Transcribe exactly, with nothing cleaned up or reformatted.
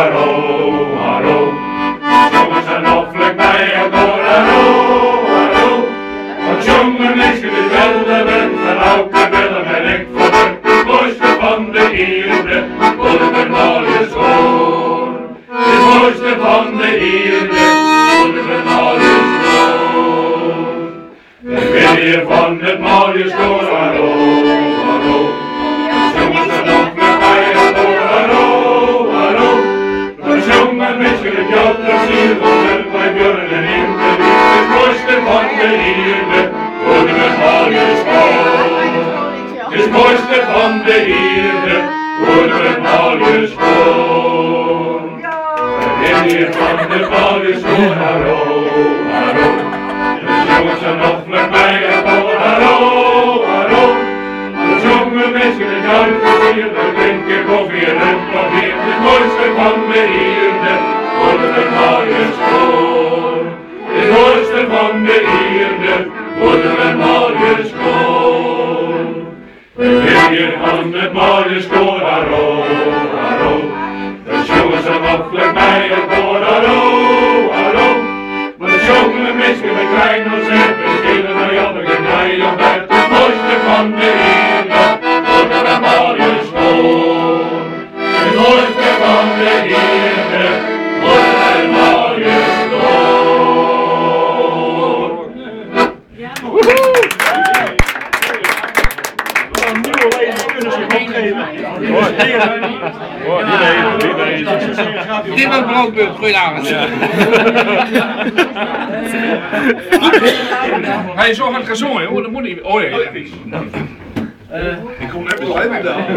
haro, haro. Jongens zijn hoffelijk bij elkaar, haro, haro. Want jonge mensen die wilden bent, van elke willen ben ik voor het mooiste van de Ierde, voor de mooie school. Het mooiste van de Ierde, voor de mooie school. Ik wil hier van het mooie school, haro, haro. Jongens zijn hoffelijk bij elkaar, haro, haro. Want jonge mensen die jou plezier worden, bij Björn en Inge, het mooiste van de Ierde, voor de mooie school. Het mooiste van de Ierde, voor de mooie school. We willen hier van de mooie school, haro, haro. De jongens zijn hoffelijk bij elkaar, haro, haro. De jonge mensen die jou plezier, we drinken koffie en nog hier. Het mooiste van de Ierde, voor de mooie school. Het mooiste van de Ierde, voor de mooie school. We willen hier van het mooie school, haro, haro. De jongens zijn hoffelijk bij elkaar, haro, haro. Maar de jonge mensen met klein als het, we schelen naar jammer en jij op het. Het mooiste van de Ierde, voor de mooie school. Het mooiste van de Ierde, voor de mooie school. Woehoe! Een nieuwe leven kunnen ze opgeven. Dit was Brandpunt, goedenavond. Hij is zo hard gezongen, hoor. Dat moet niet. Oh ja, ja. Ik kom net wel even daar.